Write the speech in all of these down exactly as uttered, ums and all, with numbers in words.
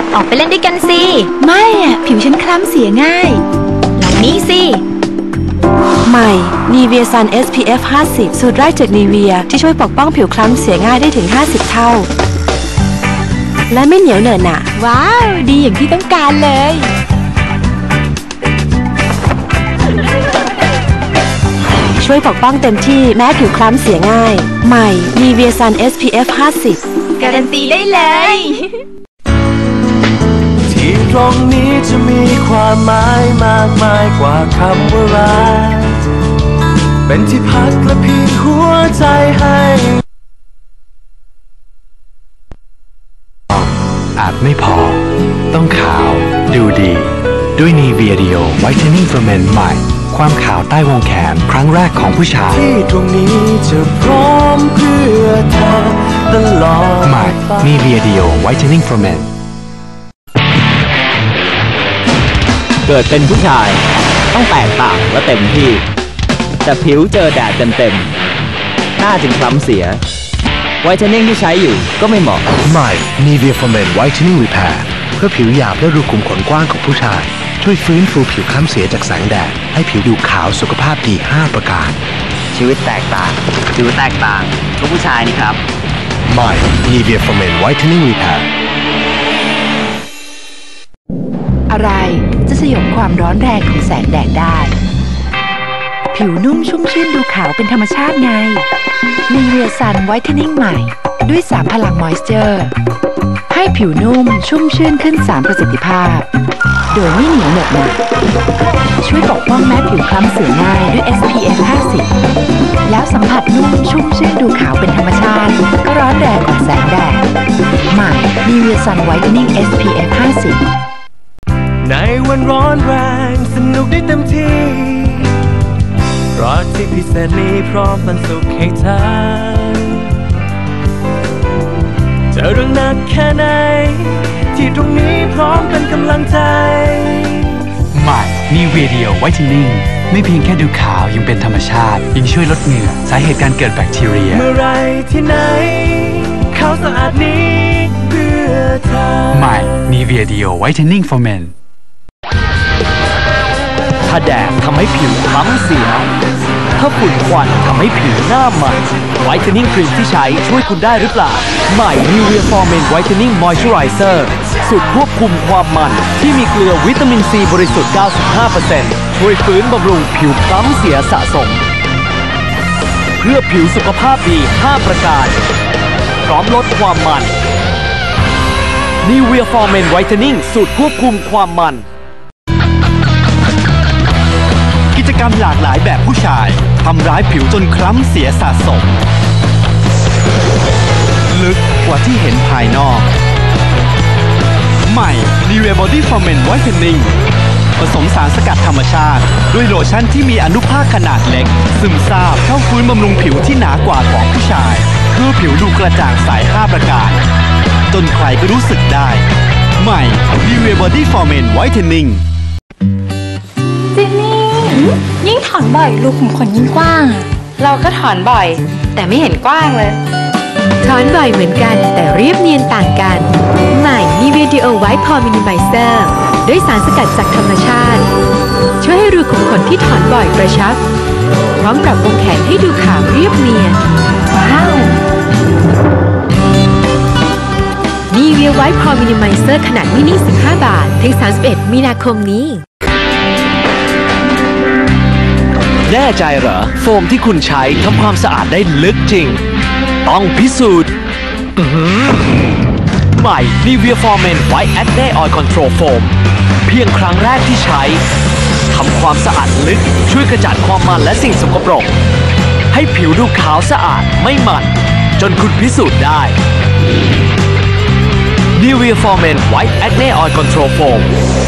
ออกไปเล่นด้วยกันสิไม่อ่ะผิวฉันคล้ำเสียง่ายลองนี้สิใหม่ Nivea Sun เอส พี เอฟ ห้าสิบ สูตรแรกจาก Nivea ที่ช่วยปกป้องผิวคล้ำเสียง่ายได้ถึงห้าสิบเท่าและไม่เหนียวเหนอะหนะว้าวดีอย่างที่ต้องการเลยช่วยปกป้องเต็มที่แม้ผิวคล้ำเสียง่ายใหม่ Nivea Sun เอส พี เอฟ ห้าสิบการันตีได้เลยที่ตรงนี้จะมีความหมายมากมายกว่าคำว่ารักเป็นที่พักและพิงหัวใจให้อาจไม่พอต้องขาวดูดีด้วย Nivea Dio Whitening for Men ใหม่ความขาวใต้วงแขนครั้งแรกของผู้ชายที่ตรงนี้จะพร้อมเพื่อเธอตลอดใหม่ Nivea Dio Whitening for Men เกิดเป็นผู้ชายต้องแตกต่างและเต็มที่แต่ผิวเจอแดดเต็มๆหน้าจึงคล้ำเสียไวท์เทนนิ่งที่ใช้อยู่ก็ไม่เหมาะใหม่ Nivea for Men Whitening Repair เพื่อผิวหยาบและรูขุมขนกว้างของผู้ชายช่วยฟื้นฟูผิวคล้ำเสียจากแสงแดดให้ผิวดูขาวสุขภาพดีห้าประการชีวิตแตกต่างผิวแตกต่างทุกผู้ชายนี่ครับใหม่ Nivea for Men Whitening Repair อะไรจะสยบความร้อนแรงของแสงแดดได้ผิวนุ่มชุ่มชื่นดูขาวเป็นธรรมชาติไง Nivea Sun Whitening ใหม่ด้วยสามพลังมอยส์เจอร์ให้ผิวนุ่มชุ่มชื่นขึ้นสามประสิทธิภาพโดยไม่เหนียวเหนอะหนะช่วยปกป้องแม้ผิวคล้ำเสียง่ายด้วย เอส พี เอฟ ห้าสิบ แล้วสัมผัสนุ่มชุ่มชื่นดูขาวเป็นธรรมชาติก็ร้อนแรงกว่าแสงแดดใหม่ Nivea Sun Whitening เอส พี เอฟ ห้าสิบในวันร้อนแรงสนุกได้เต็มที่รักที่พิเศษนี้พร้อมบรรสุขให้เธอจะเรื่องหนักแค่ไหนที่ตรงนี้พร้อมเป็นกำลังใจใหม่ Nivea Dio Whitening ไม่เพียงแค่ดูขาวยังเป็นธรรมชาติยังช่วยลดเหงื่อสาเหตุการเกิดแบคทีเรียเมื่อไรที่ไหนขาวสะอาดนี้เพื่อเธอใหม่ Nivea Dio Whitening for Men ถ้าแดดทำให้ผิวคล้ำเสียถ้าฝุ่นควันทำให้ผิวหน้ามันไวท์เทนนิ่งครีมที่ใช้ช่วยคุณได้หรือเปล่าใหม่ Nivea for Men Whitening Moisturizer สูตรควบคุมความมันที่มีเกลือวิตามินซีบริสุทธิ์ เก้าสิบห้าเปอร์เซ็นต์ ช่วยฟื้นบำรุงผิวคล้ำเสียสะสมเพื่อผิวสุขภาพดีห้าประการพร้อมลดความมัน Nivea for Men Whitening สูตรควบคุมความมันกิจกรรมหลากหลายแบบผู้ชายทำร้ายผิวจนคล้ำเสียสะสมลึกกว่าที่เห็นภายนอกใหม่ Nivea Body for Men Whitening ผสมสารสกัดธรรมชาติด้วยโลชั่นที่มีอนุภาคขนาดเล็กซึมซาบเข้าฟื้นบำรุงผิวที่หนากว่าของผู้ชายเพื่อผิวดูกระจ่างใสห้าประการจนใครก็รู้สึกได้ใหม่ Nivea Body for Men Whitening จินนี่ยิ่งถอนบ่อยรูขุมขนยิ่งกว้างเราก็ถอนบ่อยแต่ไม่เห็นกว้างเลยถอนบ่อยเหมือนกันแต่เรียบเนียนต่างกันใหม่ Nivea Dio White Pore Minimizer ด้วยสารสกัดจากธรรมชาติช่วยให้รูขุมขนที่ถอนบ่อยกระชับพร้อมปรับวงแขนให้ดูขาวเรียบเนียนว้าว Nivea White Pore Minimizer ขนาดมินิสิบห้าบาทถึงสามสิบเอ็ดมีนาคมนี้แน่ใจเหรอโฟมที่คุณใช้ทำความสะอาดได้ลึกจริงต้องพิสูจน์ใหม่ Nivea for Men White Acne Oil Control Foam เพียงครั้งแรกที่ใช้ทำความสะอาดลึกช่วยกระจัดความมันและสิ่งสกปรกให้ผิวดูขาวสะอาดไม่มันจนคุณพิสูจน์ได้ Nivea for Men White Acne Oil Control Foam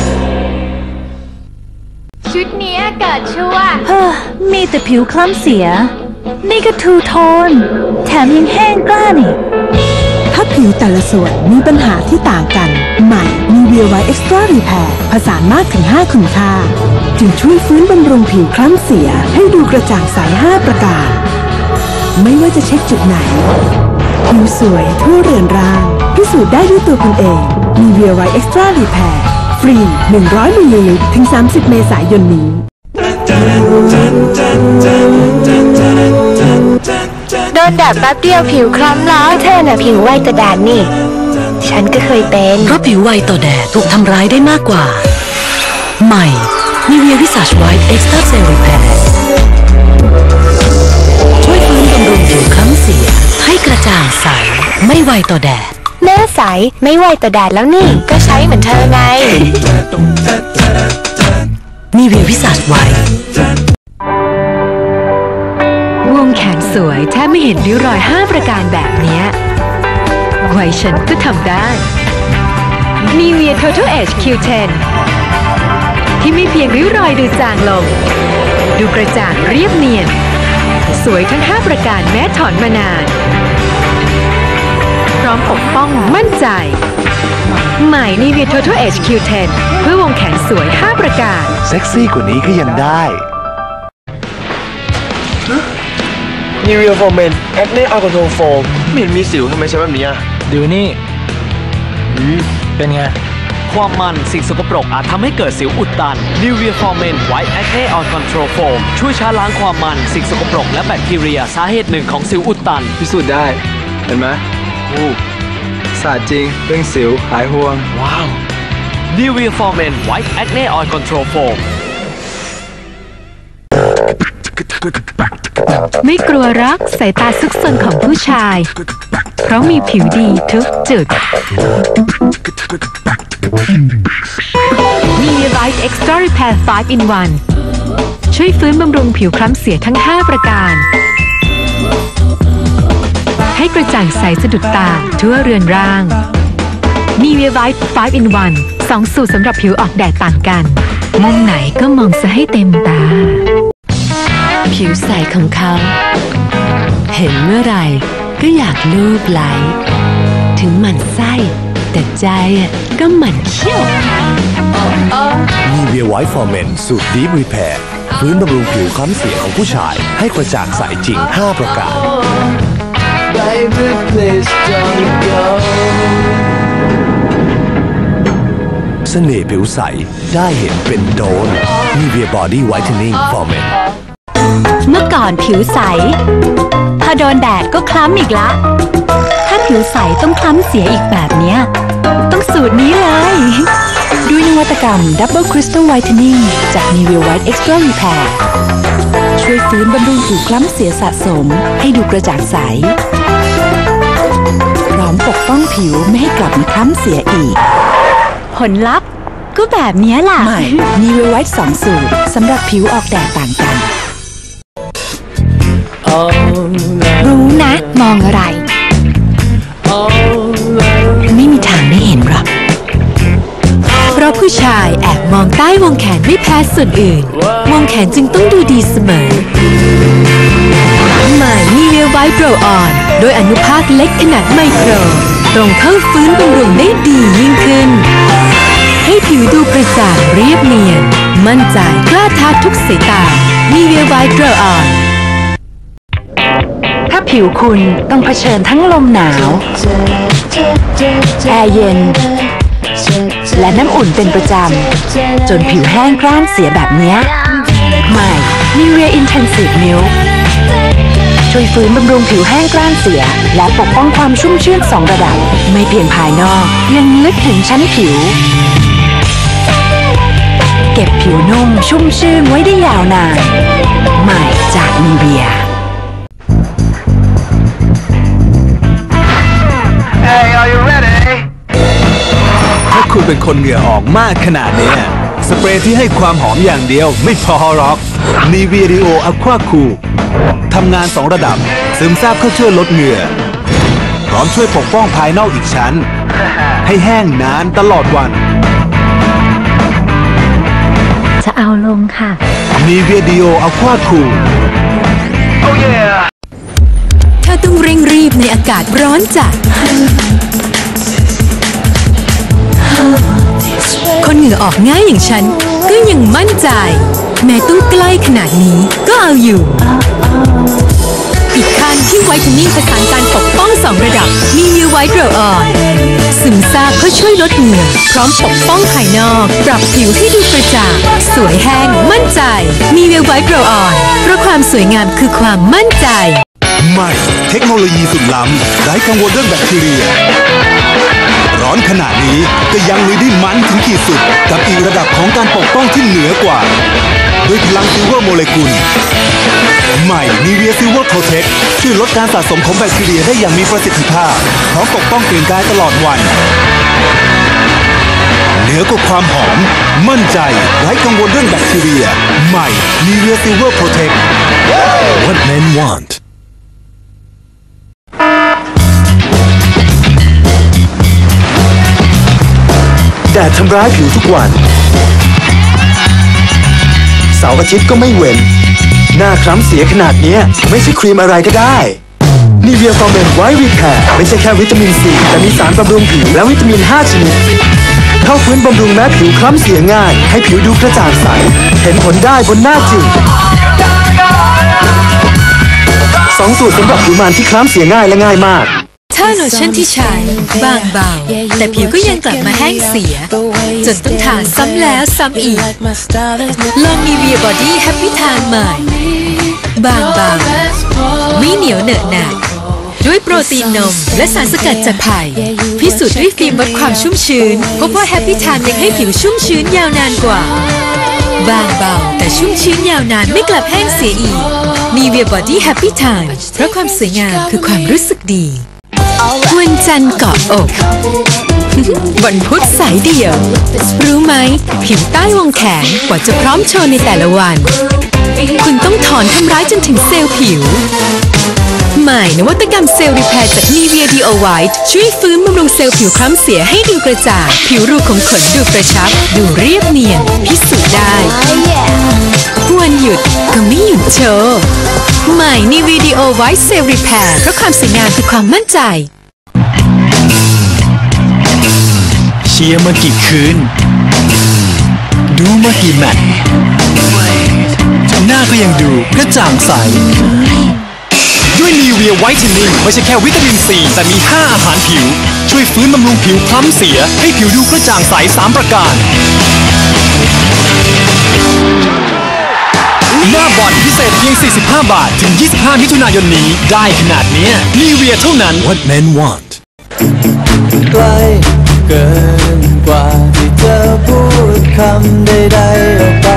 ชุดนี้เกิดชั่วเฮ้อมีแต่ผิวคล้ำเสียนี่ก็ทูโทนแถมยังแห้งกล้านี่ถ้าผิวแต่ละส่วนมีปัญหาที่ต่างกันใหม่ Nivea White Extra Repair ผสานมากถึงห้าคุณค่าจึงช่วยฟื้นบำรุงผิวคล้ำเสียให้ดูกระจ่างใสห้าประการไม่ว่าจะเช็คจุดไหนผิวสวยทั่วเรือนร่างด้วยพิสูจน์ได้ด้วยตัวคุณเอง Nivea White Extra Repair ฟรี หนึ่งร้อยมิลลิลิตร ถึง สามสิบ เมษายนนี้โดนแดดแป๊บเดียวผิวคล้ำแล้วเธอน่ะผิวไวต่อแดดนี่ ฉันก็เคยเป็นเพราะผิวไวต่อแดดถูกทำร้ายได้มากกว่าใหม่ Nivea Visage White Extra Cell Repair ช่วยฟื้นบำรุงผิวคล้ำเสียให้กระจ่างใสไม่ไวต่อแดดหน้าใสไม่ไวต่อแดดแล้วนี่ก็ใช้เหมือนเธอไง Nivea Visage White วงแขนสวยแทบไม่เห็นริ้วรอยห้าประการแบบเนี้ยวัยฉันก็ทำได้ Nivea Total Age คิว เท็น ที่ไม่เพียงริ้วรอยดูจางลงดูกระจ่างเรียบเนียนสวยทั้งห้าประการแม้ถอนมานานพร้อมปกป้องมั่นใจใหม่ Nivea Total Age คิว เท็น เพื่อวงแขนสวยห้าประการเซ็กซี่กว่านี้ก็ยังได้ Nivea for Men Acne Oil Control Foam ไม่เห็นมีสิวทำไมใช้แบบนี้อ่ะดูนี่เป็นไงความมันสิ่งสกปรกอาจทำให้เกิดสิวอุดตัน Nivea for Men White Acne Oil Control Foam ช่วยชะล้างความมันสิ่งสกปรกและแบคทีเรียสาเหตุหนึ่งของสิวอุดตันพิสูจน์ได้เห็นไหมโอ้สะอาดจริงเรื่องสิวหายห่วงว้าว Nivea for Men White Acne Oil Control Foam ไม่กลัวรักสายตาซุกซนของผู้ชายเพราะมีผิวดีทุกจุด Nivea White Extra Repair ไฟว์ in วัน ช่วยฟื้นบำรุงผิวคล้ำเสียทั้งห้าประการให้กระจ่างใสสะดุดตาทั่วเรือนร่าง Nivea White ไฟว์ in วัน สองสูตรสำหรับผิวออกแดดต่างกันมุมไหนก็มองซะให้เต็มตาผิวใสของเขาเห็นเมื่อไหร่ก็อยากลูบไหลถึงหมั่นไส้แต่ใจก็หมั่นเขี้ยว Nivea White for Men สูตร Deep Repair ฟื้นบำรุงผิวคล้ำเสียของผู้ชายให้กระจ่างใสจริงห้าประการ Baby please don't go เสน่ห์ผิวใสได้เห็นเป็นโดน Nivea Body Whitening for Men เมื่อก่อนผิวใสพอโดนแดดก็คล้ำอีกละถ้าผิวใสต้องคล้ำเสียอีกแบบเนี้ยต้องสูตรนี้เลยด้วยนวัตกรรม Double Crystal Whitening จาก Nivea White Extra Repair ช่วยฟื้นบำรุงผิวคล้ำเสียสะสมให้ดูกระจ่างใสพร้อมปกป้องผิวไม่ให้กลับมาคล้ำเสียอีกผลลัพธ์ก็แบบนี้ล่ะใหม่ Nivea White สองสูตรสำหรับผิวออกแดดต่างกันรู้นะมองอะไรไม่มีทางได้เห็นหรอกเพราะผู้ชายแอบมองใต้วงแขนไม่แพ้ส่วนอื่นวงแขนจึงต้องดูดีเสมอใหม่ Nivea White Roll On โดยอนุภาคเล็กขนาดไมโครตรงเข้าฟื้นบำรุงได้ดียิ่งขึ้นให้ผิวดูกระจ่างเรียบเนียนมั่นใจกล้าท้าทุกสายตา Nivea White Roll Onถ้าผิวคุณต้องเผชิญทั้งลมหนาวแอร์เย็นและน้ำอุ่นเป็นประจำจนผิวแห้งกร้านเสียแบบนี้ใหม่ Nivea Intensive Milk ช่วยฟื้นบำรุงผิวแห้งกร้านเสียและปกป้องความชุ่มชื่นสองระดับไม่เพียงภายนอกยังลึกถึงชั้นผิวเก็บผิวนุ่มชุ่มชื่นไว้ได้ยาวนานใหม่จาก Nivea Hey are you ready ถ้าคุณเป็นคนเหงื่อออกมากขนาดนี้สเปรย์ที่ให้ความหอมอย่างเดียวไม่พอหรอก Nivea Rio Aqua Cool ทำงานสองระดับซึมซาบเข้าช่วยลดเหงื่อพร้อมช่วยปกป้องภายนอกอีกชั้นให้แห้งนานตลอดวันจะเอาลงค่ะ Nivea Rio Aqua Cool Oh yeah ถ้าต้องเร่งรีบในอากาศร้อนจัดคนเหงื่อออกง่ายอย่างฉันก็ยังมั่นใจแม้ต้องใกล้ขนาดนี้ก็เอาอยู่อีกขั้นที่ไวท์เทนนิ่งผสานการปกป้องสองระดับ Nivea White Roll On ซึมซาบเพื่อช่วยลดเหงื่อพร้อมปกป้องภายนอกปรับผิวให้ดูกระจ่างสวยแห้งมั่นใจมีเวลไวท์โรลออนเพราะความสวยงามคือความมั่นใจใหม่เทคโนโลยีสุดล้ำไร้กังวลเรื่องแบคทีเรียร้อนขนาดนี้ก็ยังลุยได้มันถึงขีดสุดกับอีกระดับของการปกป้องที่เหนือกว่าด้วยพลังซิลเวอร์โมเลกุลใหม่ Nivea Silver Protect ช่วยลดการสะสมของแบคทีเรียได้อย่างมีประสิทธิภาพพร้อมปกป้องกลิ่นกายตลอดวันเหนือกว่าความหอมมั่นใจไร้กังวลเรื่องแบคทีเรียใหม่ Nivea Silver Protect What men wantแดดทำร้ายผิวทุกวันเสาร์อาทิตย์ก็ไม่เว้นหน้าคล้ำเสียขนาดนี้ไม่ใช่ครีมอะไรก็ได้นิเวียฟอร์เมนไวท์รีแพร์ไม่ใช่แค่วิตามินซีแต่มีสารบำรุงผิวและวิตามินห้าชนิดเข้าฟื้นบำรุงแม้ผิวคล้ำเสียง่ายให้ผิวดูกระจ่างใสเห็นผลได้บนหน้าจริงสองสูตรสำหรับผิวมันที่คล้ำเสียง่ายและง่ายมากถ้าโลชั่นที่ใช้บางเบาแต่ผิวก็ยังกลับมาแห้งเสียจนต้องทาซ้ำแล้วซ้ำอีกลองนีเวียบอดี้แฮปปี้ทานใหม่บางเบาไม่เหนียวเหนอะหนะด้วยโปรตีนนมและสารสกัดจากไผ่พิสูจน์ด้วยฟิล์มวัดความชุ่มชื้นพบว่าแฮปปี้ทานยังให้ผิวชุ่มชื้นยาวนานกว่าบางเบาแต่ชุ่มชื้นยาวนานไม่กลับแห้งเสียอีกนีเวียบอดี้แฮปปี้ทานเพราะความสวยงามคือความรู้สึกดีวันจันทร์เกาะอกวันพุธสายเดี่ยวรู้ไหมผิวใต้วงแขนกว่าจะพร้อมโชว์ในแต่ละวันคุณต้องถอนทำร้ายจนถึงเซลล์ผิวใหม่นวัตกรรมเซลล์รีแพร์จาก Nivea Dio White ช่วยฟื้นบำรุงเซลล์ผิวคล้ำเสียให้ดูกระจ่างผิวรูขุมขนดูกระชับดูเรียบเนียนพิสูจน์ได้วันหยุดก็ไม่หยุดโชว์ใหม่ Nivea Dio White Cell Repair เพราะความสวยงามคือความมั่นใจเชียร์มากี่คืนดูมากี่แมตช์หน้าก็ยังดูกระจ่างใสด้วย Nivea Whitening ไม่ใช่แค่วิตามินซีแต่มีห้าอาหารผิวช่วยฟื้นบำรุงผิวคล้ำเสียให้ผิวดูกระจ่างใสสามประการหน้าบอลพิเศษเพียงสี่สิบห้าบาทถึงยี่สิบห้ามิถุนายนนี้ได้ขนาดนี้ Nivea เท่านั้น What men want ใกล้เกินกว่าที่จะพูดคำใดๆออกไป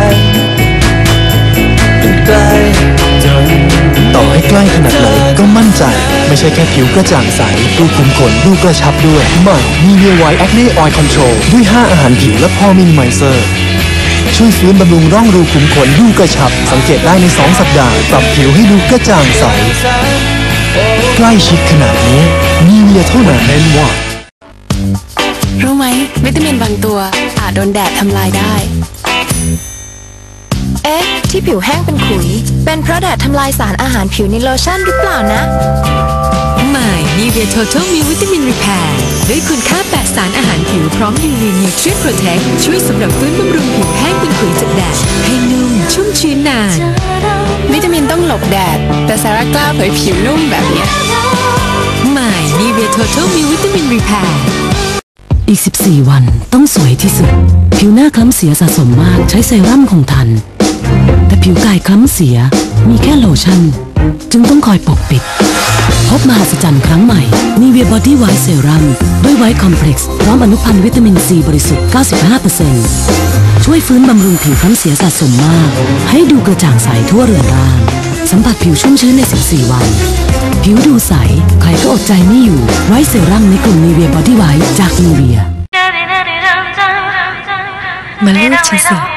ใกล้จนต่อให้ใกล้ขนาดไหนก็มั่นใจไม่ใช่แค่ผิวกระจ่างใสรูขุมขนดูกระชับด้วยใหม่ Nivea White Acne Oil Control ด้วยห้าอาหารผิวและ Pore Minimizer ช่วยฟื้นบำรุงร่องรูขุมขนดูกระชับสังเกตได้ในสองสัปดาห์ปรับผิวให้ดูกระจ่างใสใกล้ชิดขนาดนี้Niveaเท่านั้นเน้นว่ารู้ไหมวิตามินบางตัวอาจโดนแดดทำลายได้เอ๊ะที่ผิวแห้งเป็นขุยเป็นเพราะแดดทำลายสารอาหารผิวในโลชั่นหรือเปล่านะใหม่ Nivea Total มีวิตามิน Repair ด้วยคุณค่าแปดสารอาหารผิวพร้อม Nivea Nutrient Protect ช่วยสำหรับฟื้นบำรุงผิวแห้งเป็นขุยจากแดดให้นุ่มชุ่มชื้นนานวิตามินต้องหลบแดดแต่ซาร่ากล้าเผยผิวนุ่มแบบนี้ใหม่ Nivea Total มีวิตามิน Repair อีกสิบสี่วันต้องสวยที่สุดผิวหน้าคล้ำเสียสะสมมากใช้เซรั่มคงทันแต่ผิวกายคล้ำเสียมีแค่โลชั่นจึงต้องคอยปกปิดพบมหัศจรรย์ครั้งใหม่ Nivea Body White Serum ด้วย White Complex พร้อมอนุพันธ์วิตามินซีบริสุทธิ์ เก้าสิบห้าเปอร์เซ็นต์ ช่วยฟื้นบำรุงผิวคล้ำเสียสะสมมากให้ดูกระจ่างใสทั่วเรือนร่างสัมผัสผิวชุ่มชื้นในสิบสี่วันผิวดูใสใครก็อดใจไม่อยู่ไว้เซรั่มในกลุ่ม Nivea Body White จาก Nivea มาเลือกฉันสิ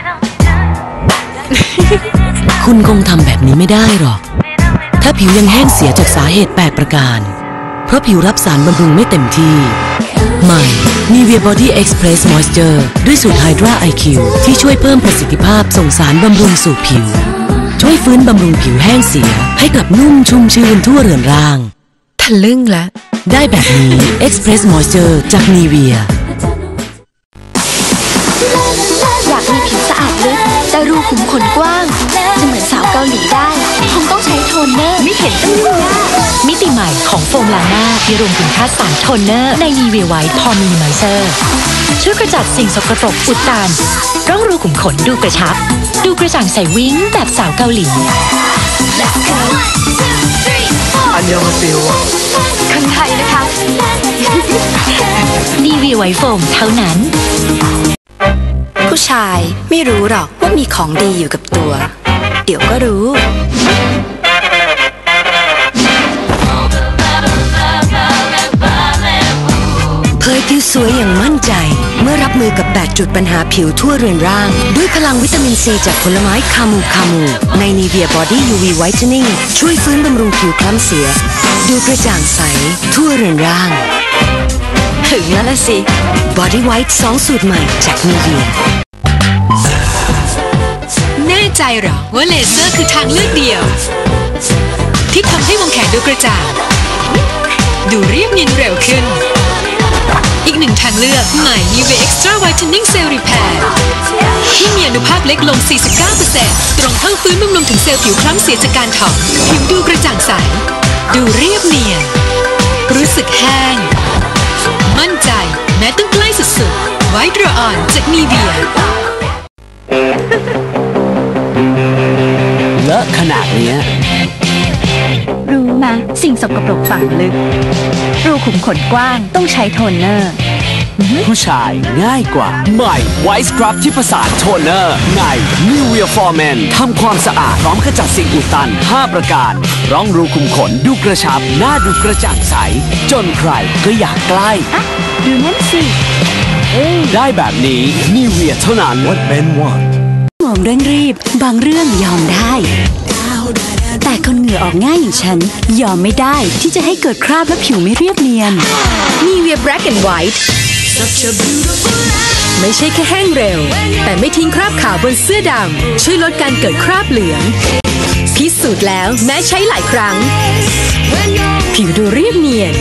คุณคงทำแบบนี้ไม่ได้หรอกถ้าผิวยังแห้งเสียจากสาเหตุแปดประการเพราะผิวรับสารบำรุงไม่เต็มที่ใหม่ Nivea Body Express Moisture ด้วยสูตร Hydra ไอ คิว ที่ช่วยเพิ่มประสิทธิภาพส่งสารบำรุงสู่ผิวช่วยฟื้นบำรุงผิวแห้งเสียให้กลับนุ่มชุ่มชื้นทั่วเรือนร่างทะลึ่งละได้แบบนี้ Express Moisture จาก Nivea อยากมีผิวสะอาดลึกแต่รูขุมขนกว้างจะเหมือนสาวเกาหลีได้คงต้องใช้โทนเนอร์ไม่เห็นต้องยุ่งยากมิติใหม่ของโฟมล้างหน้าที่รวมถึงธาตุสารโทนเนอร์ในนีเวียไวท์พอมินิไมเซอร์ช่วยกระจัดสิ่งสกปรกอุดตันร่องรูขุมขนดูกระชับดูกระจ่างใสวิ้งแบบสาวเกาหลีอันยองซิวคนไทยนะคะนีเวียไวท์โฟมเท่านั้นผู้ชายไม่รู้หรอกว่ามีของดีอยู่กับตัวเดี๋ยวก็รู้เผยผิวสวยอย่างมั่นใจเมื่อรับมือกับแปดจุดปัญหาผิวทั่วเรือนร่างด้วยพลังวิตามินซีจากผลไม้คามูคามูใน Nivea Body ยู วี Whitening ช่วยฟื้นบำรุงผิวคล้ำเสียดูกระจ่างใสทั่วเรือนร่างถึงแล้วละสิ Body White สองสูตรใหม่จาก Nivea แน่ใจเหรอว่าเลเซอร์คือทางเลือกเดียวที่ทำให้วงแขนดูกระจ่างดูเรียบเนียนเร็วขึ้นอีกหนึ่งทางเลือกใหม่ Nivea Extra Whitening Cell Repair ที่มีอนุภาคเล็กลง สี่สิบเก้าเปอร์เซ็นต์ ตรงเข้าฟื้นบำรุงถึงเซลล์ผิวคล้ำเสียจากการถอนผิวดูกระจ่างใสดูเรียบเนียนรู้สึกแห้งมั่นใจแม้ต้องใกล้สุดๆ White Draw On จาก Nivea เลอะขนาดเนี้ยรู้ไหมสิ่งสกปรกฝังลึกรูขุมขนกว้างต้องใช้โทนเนอร์ผู้ชายง่ายกว่าใหม่ White Scrub ที่ผสานโทนเนอร์ใน Nivea for Men ทำความสะอาดพร้อมขจัดสิ่งอุดตันห้าประการร่องรูขุมขนดูกระชับหน้าดูกระจ่างใสจนใครก็อยากใกล้ดูนั่นสิได้แบบนี้ Nivea เท่านั้น What men want มองเร่งรีบบางเรื่องยอมได้แต่คนเหงื่อออกง่ายอย่างฉันยอมไม่ได้ที่จะให้เกิดคราบและผิวไม่เรียบเนียน Nivea Black and White ไม่ใช่แค่แห้งเร็วแต่ไม่ทิ้งคราบขาวบนเสื้อดำช่วยลดการเกิดคราบเหลืองพิสูจน์แล้วแม้ใช้หลายครั้งผิวดูเรียบเนียน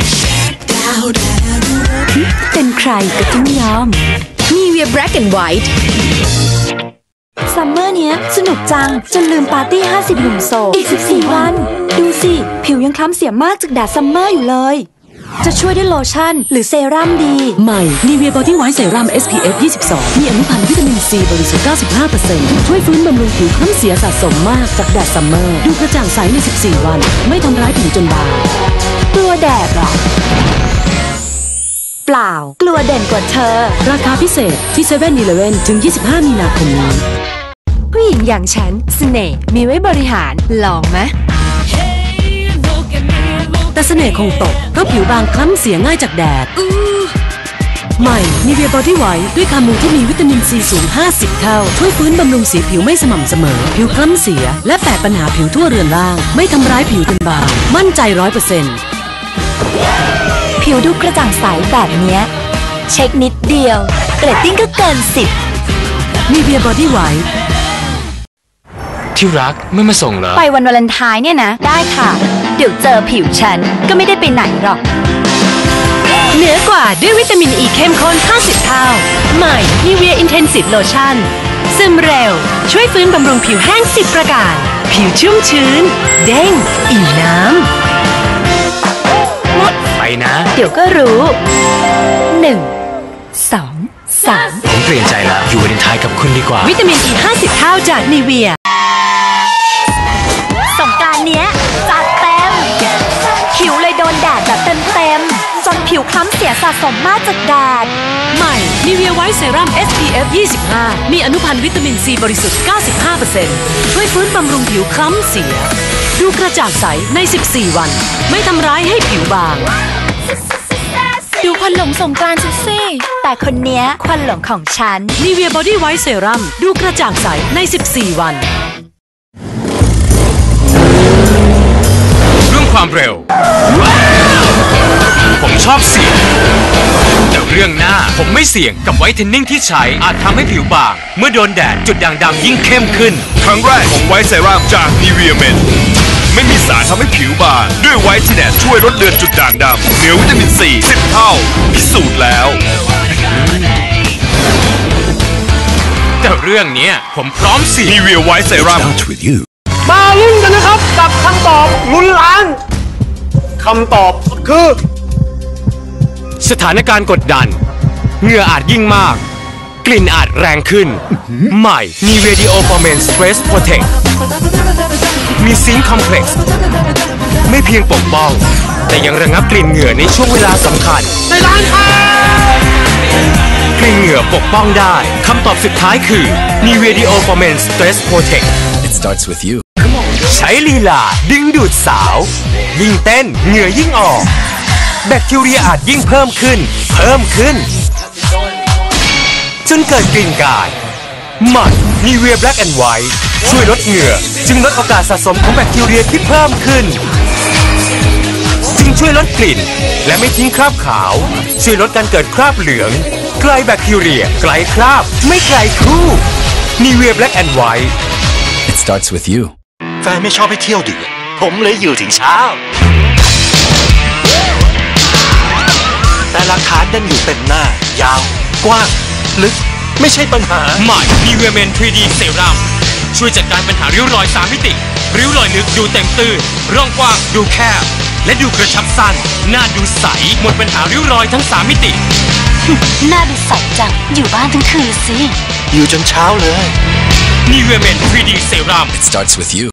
เป็นใครก็ต้องยอม Nivea Black and White ซัมเมอร์เนี้ยสนุกจังจนลืมปาร์ตี้ห้าสิบหนุ่มโสดอีกสิบสี่วันดูสิผิวยังคล้ำเสียมากจากแดดซัมเมอร์อยู่เลยจะช่วยด้วยโลชั่นหรือเซรั่มดีใหม่ Nivea Body White Serum เอส พี เอฟ ยี่สิบสองมีอนุพันธ์วิตามินซีบริสุทธิ์ เก้าสิบห้าเปอร์เซ็นต์ ช่วยฟื้นบำรุงผิวคล้ำเสียสะสมมากจากแดดซัมเมอร์ดูกระจ่างใสในสิบสี่วันไม่ทำร้ายผิวจนบางกลัวแดดหรอเปล่ากลัวเด่นกว่าเธอราคาพิเศษที่เซเว่นอีเลฟเว่นถึงยี่สิบห้ามีนาคมนี้ผู้หญิงอย่างฉันเสน่ห์มีไว้บริหารลองไหมแต่เสน่ห์คงตกเพราะผิวบางคล้ำเสียง่ายจากแดดใหม่ Nivea Body White ด้วยคามูที่มีวิตามินซีสูงห้าสิบเท่าช่วยฟื้นบำรุงสีผิวไม่สม่ำเสมอผิวคล้ำเสียและแปะปัญหาผิวทั่วเรือนร่างไม่ทำร้ายผิวจนบางมั่นใจ ร้อยเปอร์เซ็นต์ผิวดูกระจ่างใสแบบเนี้ยเช็คนิดเดียวเรตติ้งก็เกินสิบ Nivea Body White ที่รักไม่มาส่งเหรอไปวันวาเลนไทน์เนี่ยนะได้ค่ะเดี๋ยวเจอผิวฉันก็ไม่ได้ไปไหนหรอกเหนือกว่าด้วยวิตามินอีเข้มข้นห้าสิบเท่าใหม่ Nivea Intensive Lotion ซึมเร็วช่วยฟื้นบำรุงผิวแห้งสิบประการผิวชุ่มชื้นเด้งอิ่มน้ำไปนะเดี๋ยวก็รู้หนึ่งสองสามผมเปลี่ยนใจแล้วอยู่วาเลนไทน์กับคุณดีกว่าวิตามินอีห้าสิบเท่าจาก Nivea สงกรานต์เนี้ยจัดเต็มผิวเลยโดนแดดแบบเต็มๆจนผิวคล้ำเสียสะสมมากจากแดดใหม่ Nivea White Serum เอส พี เอฟ ยี่สิบห้ามีอนุพันธ์วิตามินซีบริสุทธิ์ เก้าสิบห้าเปอร์เซ็นต์ ช่วยฟื้นบำรุงผิวคล้ำเสียดูกระจ่างใสในสิบสี่วันไม่ทำร้ายให้ผิวบางดูควันหลงสงกรานต์สิแต่คนเนี้ยควันหลงของฉัน Nivea Body White Serum ดูกระจ่างใสในสิบสี่วันเรื่องความเร็วผมชอบเสี่ยงแต่เรื่องหน้าผมไม่เสี่ยงกับไวท์เทนนิ่งที่ใช้อาจทำให้ผิวบางเมื่อโดนแดดจุดด่างดำยิ่งเข้มขึ้นครั้งแรกของไวท์เซรั่มจาก Nivea Men ไม่มีสารทำให้ผิวบางด้วยไวท์ที่แดดช่วยลดเลือนจุดด่างดำเหนือวิตามินซีสิบเท่าพิสูจน์แล้วแต่เรื่องนี้ผมพร้อมเสี่ยง Nivea White Serum มาลุ้นกันนะครับกับคำตอบลุ้นล้านคำตอบคือสถานการณ์กดดันเหงื่ออาจยิ่งมากกลิ่นอาจแรงขึ้นใหม่ Nivea Deo for Men Stress Protect มีซิงค์คอมเพล็กซ์ไม่เพียงปกป้องแต่ยังระงับกลิ่นเหงื่อในช่วงเวลาสำคัญในร้านค้ากลิ่นเหงื่อปกป้องได้คำตอบสุดท้ายคือ Nivea Deo for Men Stress Protect It starts with you ใช้ลีลาดึงดูดสาวยิ่งเต้นเหงื่อยิ่งออกแบคทีเรียอาจยิ่งเพิ่มขึ้นเพิ่มขึ้นจนเกิดกลิ่นกายใหม่ Nivea Black and White ช่วยลดเหงื่อจึงลดโอกาสสะสมของแบคทีเรียที่เพิ่มขึ้นจึงช่วยลดกลิ่นและไม่ทิ้งคราบขาวช่วยลดการเกิดคราบเหลืองไกลแบคทีเรียไกลคราบไม่ไกลครู Nivea Black and White It starts with you แฟนไม่ชอบให้เที่ยวดึกผมเลยอยู่ถึงเช้าแต่หลักฐานดันอยู่เต็มหน้ายาวกว้างลึกไม่ใช่ปัญหาใหม่ Nivea Men ทรี ดี Serum ช่วยจัดการปัญหาริ้วรอยสามมิติริ้วรอยลึกดูเต็มตื้นร่องกว้างดูแคบและดูกระชับสั้นหน้าดูใสหมดปัญหาริ้วรอยทั้งสามมิติหน้าดูใสจังอยู่บ้านทั้งคืนสิอยู่จนเช้าเลย Nivea Men ทรี ดี Serum It starts with you